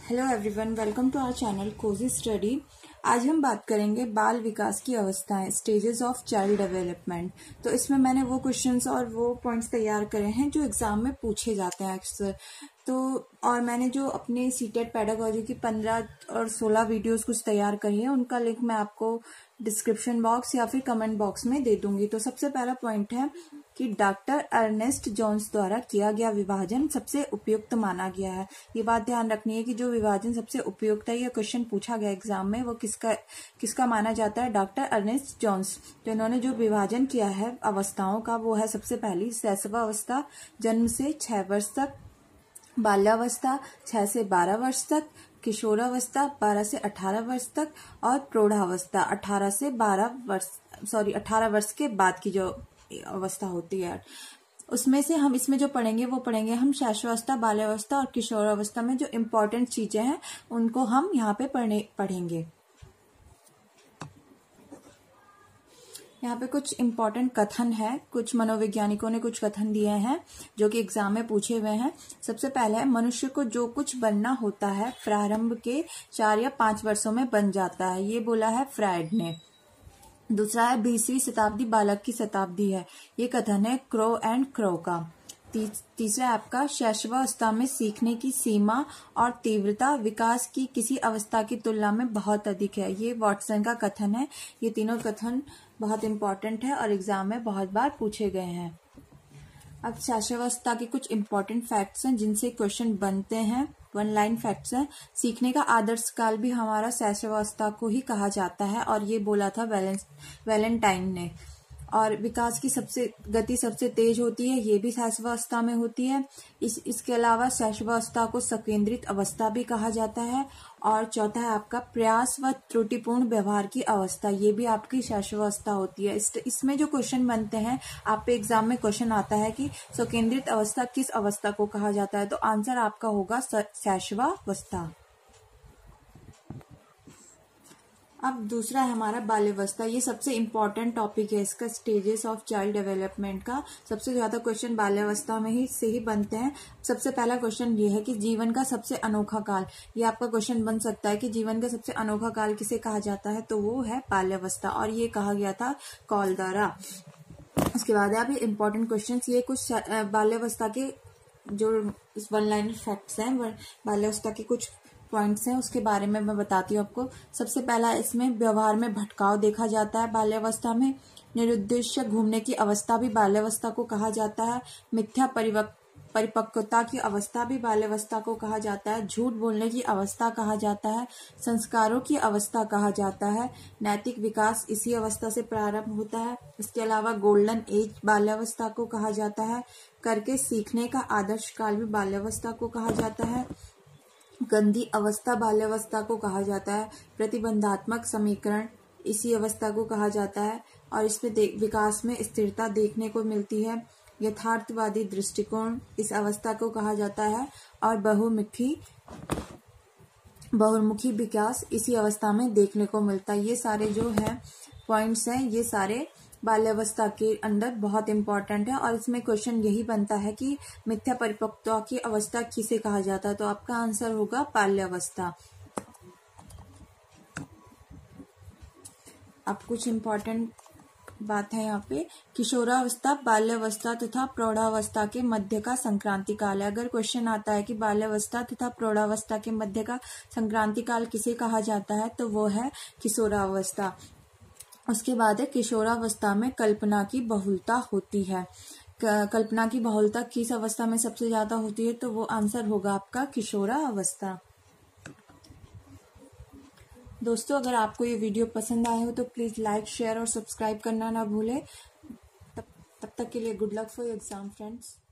Hello everyone, welcome to our channel cozy study. आज हम बात करेंगे बाल विकास की अवस्थाएं, स्टेजेस ऑफ चाइल्ड डेवलपमेंट। तो इसमें मैंने वो क्वेश्चंस और वो पॉइंट्स तैयार करे हैं जो एग्जाम में पूछे जाते हैं अक्सर। तो और मैंने जो अपने सीटेट पेडागोजी की 15 और 16 वीडियोस कुछ तैयार करी है, उनका लिंक मैं आपको डिस्क्रिप्शन बॉक्स या फिर कमेंट बॉक्स में दे दूंगी। तो सबसे पहला पॉइंट है कि डॉक्टर अर्नेस्ट जोन्स द्वारा किया गया विभाजन सबसे उपयुक्त माना गया है। ये बात ध्यान रखनी है कि जो विभाजन सबसे उपयुक्त है, यह क्वेश्चन पूछा गया एग्जाम में, वो किसका माना जाता है? Doctor Ernest Jones. तो इन्होंने जो विभाजन किया है अवस्थाओं का, वो है सबसे पहली शैशवावस्था, जन्म से 6 वर्ष तक, बाल्यावस्था 6 से 12 वर्ष तक, किशोरावस्था 12 से 18 वर्ष तक, और प्रौढ़ावस्था 18 वर्ष के बाद की जो अवस्था होती है। उसमें से हम इसमें जो पढ़ेंगे वो पढ़ेंगे हम शैशवावस्था, बाल्यावस्था और किशोरावस्था में जो इम्पोर्टेंट चीजें हैं उनको हम यहाँ पे पढ़ेंगे। यहाँ पे कुछ इम्पोर्टेंट कथन है, कुछ मनोवैज्ञानिकों ने कुछ कथन दिए हैं जो कि एग्जाम में पूछे हुए हैं। सबसे पहले है, मनुष्य को जो कुछ बनना होता है प्रारंभ के 4 या 5 वर्षों में बन जाता है, ये बोला है फ्रायड ने। दूसरा है, 20वीं शताब्दी बालक की शताब्दी है, ये कथन है क्रो एंड क्रो का। तीसरा आपका, शैशवावस्था में सीखने की सीमा और तीव्रता विकास की किसी अवस्था की तुलना में बहुत अधिक है, ये वॉटसन का कथन है। ये तीनों कथन बहुत इंपॉर्टेंट है और एग्जाम में बहुत बार पूछे गए हैं। अब शैशवावस्था के कुछ इंपॉर्टेंट फैक्ट्स हैं जिनसे क्वेश्चन बनते हैं, 1 लाइन फैक्ट्स हैं। सीखने का आदर्श काल भी हमारा शैशवावस्था को ही कहा जाता है, और ये बोला था वैलेंटाइन ने। और विकास की गति सबसे तेज होती है, ये भी शैशवावस्था में होती है। इसके अलावा शैशवावस्था को सकेंद्रित अवस्था भी कहा जाता है। और चौथा है आपका, प्रयास व त्रुटिपूर्ण व्यवहार की अवस्था, ये भी आपकी शैशवावस्था होती है। इसमें जो क्वेश्चन बनते हैं, आप पे एग्जाम में क्वेश्चन आता है कि सकेंद्रित अवस्था किस अवस्था को कहा जाता है, तो आंसर आपका होगा शैशवावस्था। अब दूसरा है हमारा बाल्यावस्था। ये सबसे इम्पोर्टेंट टॉपिक है इसका, स्टेजेस ऑफ चाइल्ड डेवलपमेंट का। सबसे ज्यादा क्वेश्चन बाल्यावस्था में से ही बनते हैं। सबसे पहला क्वेश्चन ये है कि जीवन का सबसे अनोखा काल, ये आपका क्वेश्चन बन सकता है कि जीवन का सबसे अनोखा काल किसे कहा जाता है, तो वो है बाल्यावस्था, और ये कहा गया था कॉल द्वारा। उसके बाद है अभी इम्पोर्टेंट क्वेश्चन, ये कुछ बाल्यावस्था के जो 1 लाइन फैक्ट्स हैं, बाल्यावस्था के कुछ पॉइंट्स हैं, उसके बारे में मैं बताती हूँ आपको। सबसे पहला, इसमें व्यवहार में भटकाव देखा जाता है बाल्यावस्था में। निरुद्देश्य घूमने की अवस्था भी बाल्यावस्था को कहा जाता है। मिथ्या परिपक्वता की अवस्था भी बाल्यावस्था को कहा जाता है। झूठ बोलने की अवस्था कहा जाता है। संस्कारों की अवस्था कहा जाता है। नैतिक विकास इसी अवस्था से प्रारंभ होता है। इसके अलावा गोल्डन एज बाल्यावस्था को कहा जाता है। करके सीखने का आदर्श काल भी बाल्यावस्था को कहा जाता है। गंदी अवस्था बाल्यावस्था को कहा जाता है। प्रतिबंधात्मक समीकरण इसी अवस्था को कहा जाता है, और इसमें विकास में स्थिरता देखने को मिलती है। यथार्थवादी दृष्टिकोण इस अवस्था को कहा जाता है, और बहुमुखी विकास इसी अवस्था में देखने को मिलता है। ये सारे जो है पॉइंट्स हैं, ये सारे बाल्यावस्था के अंदर बहुत इंपॉर्टेंट है। और इसमें क्वेश्चन यही बनता है कि मिथ्या परिपक्वता की अवस्था किसे कहा जाता है, तो आपका आंसर होगा बाल्यावस्था। अब कुछ इम्पोर्टेंट बात है यहाँ पे, किशोरावस्था बाल्यावस्था तथा प्रौढ़ावस्था के मध्य का संक्रांति काल है। अगर क्वेश्चन आता है कि बाल्यावस्था तथा प्रौढ़ावस्था के मध्य का संक्रांति काल किसे कहा जाता है, तो वो है किशोरावस्था। उसके बाद है, किशोरावस्था में कल्पना की बहुलता होती है। कल्पना की बहुलता किस अवस्था में सबसे ज्यादा होती है, तो वो आंसर होगा आपका किशोरावस्था। दोस्तों, अगर आपको ये वीडियो पसंद आए हो तो प्लीज लाइक, शेयर और सब्सक्राइब करना ना भूले। तब तक के लिए good luck for your exam friends.